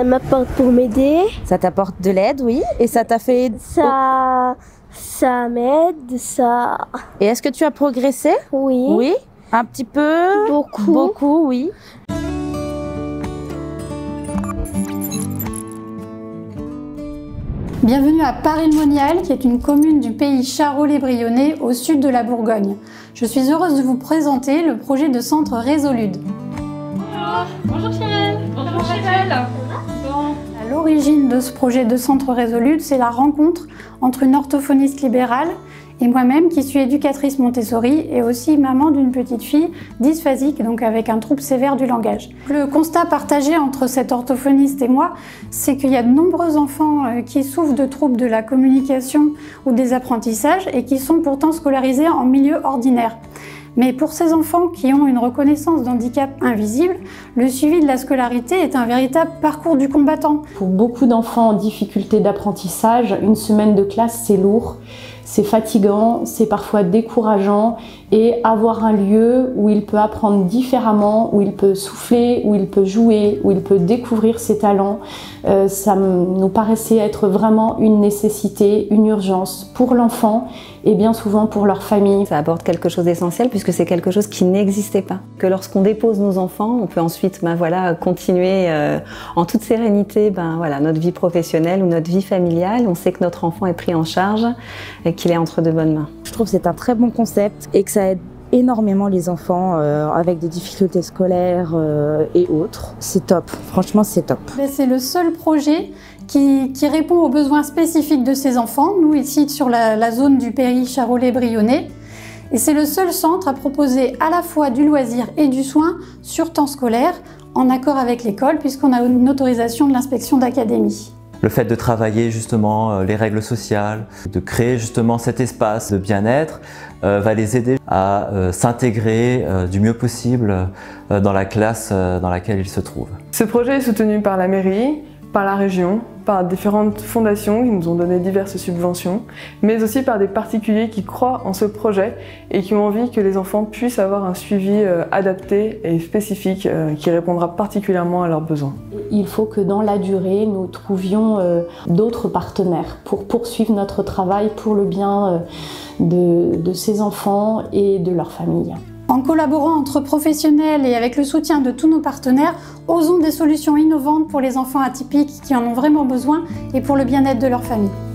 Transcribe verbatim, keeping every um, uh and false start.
Ça m'apporte pour m'aider. Ça t'apporte de l'aide, oui. Et ça t'a fait... Ça, ça m'aide, ça... Et est-ce que tu as progressé? Oui. Oui. Un petit peu? Beaucoup. Beaucoup, oui. Bienvenue à Paray-le-Monial, qui est une commune du pays Charolais-Brionnais, au sud de la Bourgogne. Je suis heureuse de vous présenter le projet de centre Résolude. Bonjour, bonjour Cyril. Bonjour Cyril. Bon. À l'origine de ce projet de centre Résolude, c'est la rencontre entre une orthophoniste libérale et moi-même qui suis éducatrice Montessori et aussi maman d'une petite fille dysphasique, donc avec un trouble sévère du langage. Le constat partagé entre cette orthophoniste et moi, c'est qu'il y a de nombreux enfants qui souffrent de troubles de la communication ou des apprentissages et qui sont pourtant scolarisés en milieu ordinaire. Mais pour ces enfants qui ont une reconnaissance d'handicap invisible, le suivi de la scolarité est un véritable parcours du combattant. Pour beaucoup d'enfants en difficulté d'apprentissage, une semaine de classe, c'est lourd, c'est fatigant, c'est parfois décourageant, et avoir un lieu où il peut apprendre différemment, où il peut souffler, où il peut jouer, où il peut découvrir ses talents, euh, ça nous paraissait être vraiment une nécessité, une urgence pour l'enfant et bien souvent pour leur famille. Ça apporte quelque chose d'essentiel puisque c'est quelque chose qui n'existait pas. Que lorsqu'on dépose nos enfants, on peut ensuite ben, voilà, continuer euh, en toute sérénité ben, voilà, notre vie professionnelle ou notre vie familiale. On sait que notre enfant est pris en charge et qu'il est entre de bonnes mains. Je trouve que c'est un très bon concept et que ça aide énormément les enfants euh, avec des difficultés scolaires euh, et autres. C'est top, franchement c'est top. C'est le seul projet qui, qui répond aux besoins spécifiques de ces enfants, nous ici sur la, la zone du pays Charolais-Brionnais. Et c'est le seul centre à proposer à la fois du loisir et du soin sur temps scolaire, en accord avec l'école, puisqu'on a une autorisation de l'inspection d'académie. Le fait de travailler justement les règles sociales, de créer justement cet espace de bien-être euh, va les aider à euh, s'intégrer euh, du mieux possible euh, dans la classe euh, dans laquelle ils se trouvent. Ce projet est soutenu par la mairie, par la région, par différentes fondations qui nous ont donné diverses subventions, mais aussi par des particuliers qui croient en ce projet et qui ont envie que les enfants puissent avoir un suivi adapté et spécifique qui répondra particulièrement à leurs besoins. Il faut que dans la durée, nous trouvions d'autres partenaires pour poursuivre notre travail pour le bien de, de ces enfants et de leurs familles. En collaborant entre professionnels et avec le soutien de tous nos partenaires, osons des solutions innovantes pour les enfants atypiques qui en ont vraiment besoin et pour le bien-être de leur famille.